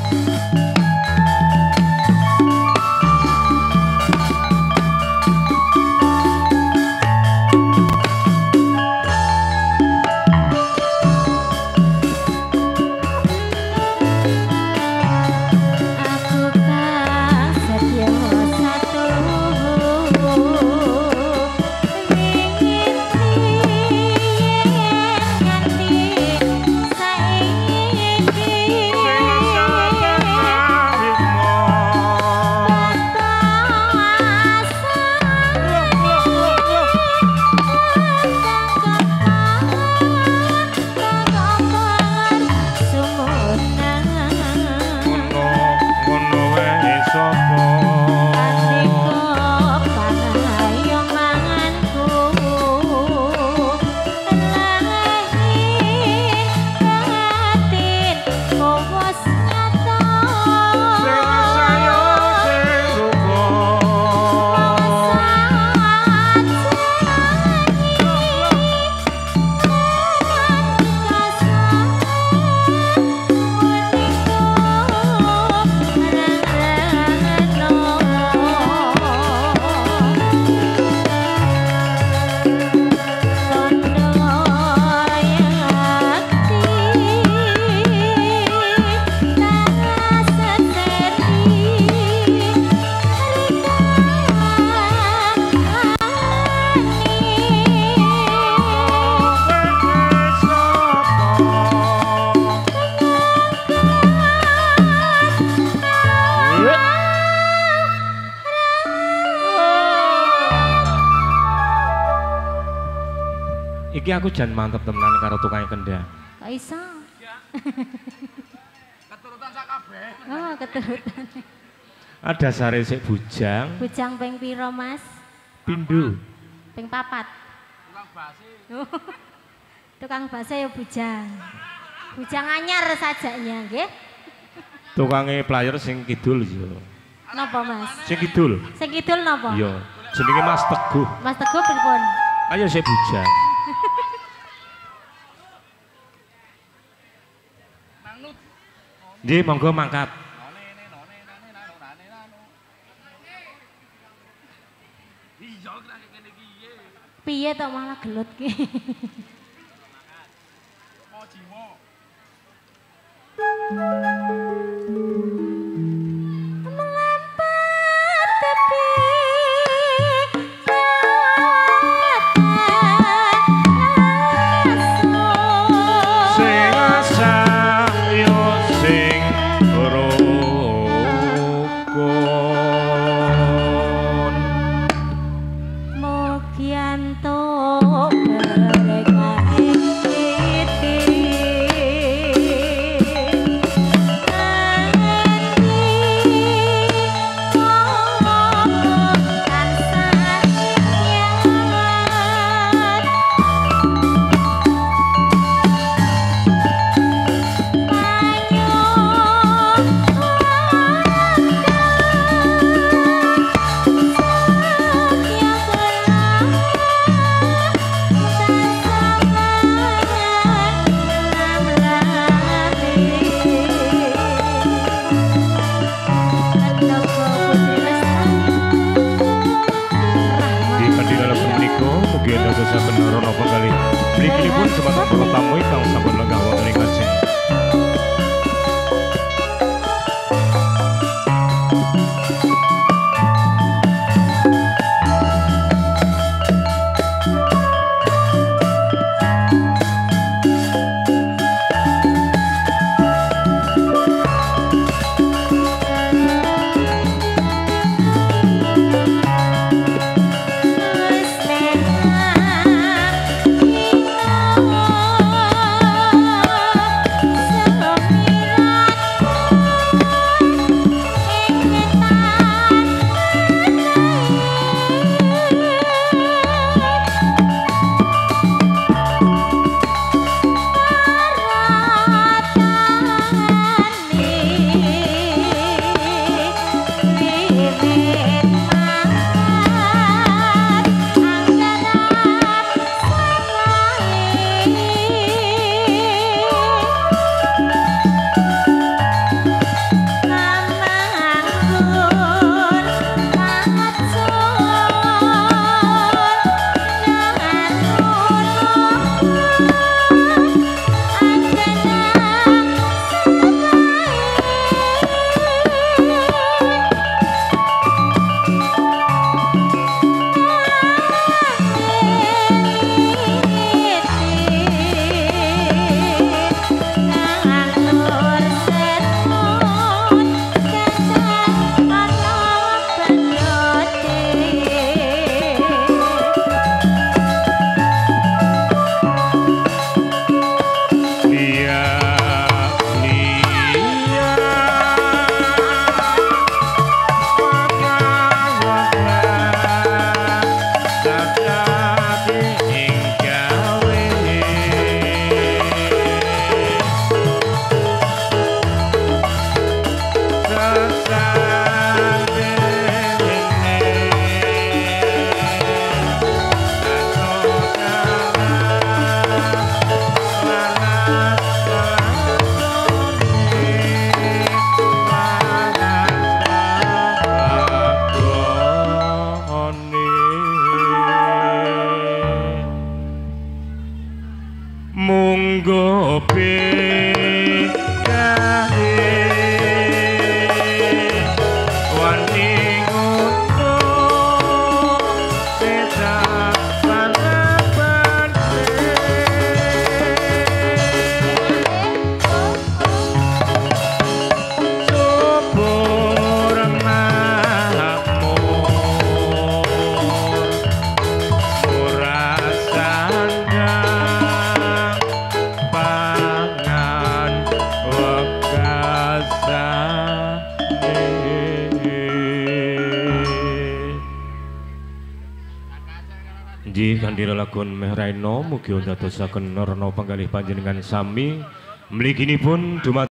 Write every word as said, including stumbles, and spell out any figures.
Iki aku jan mantep temenan karo tukang kendang. Kok iso? Keturutan sak kabeh. Oh, keturutan. Ada sare sik bujang. Bujang ping piro, Mas? Pindho. Ping papat. Tukang basi. Tukang basa ya bujang. Bujang anyar sajanya, nggih. Tukange player sing kidul yo. Napa, Mas? Sing kidul. Sing kidul napa? Iya, jenenge Mas Teguh. Mas Teguh pripun? Ayo sik bujang. Nggih, monggo mangkat. Piye to malah gelut ki? Melampar tepi sing asah yo sing rukun Mugianto saben rono kali mriki pun semanten para tamu ingkang sampun lenggah wonten ing kajeng. Oh Nggih kanthi lelagon meh raina mugi dadosaken rena panggalih panjenengan sami mliginipun dumateng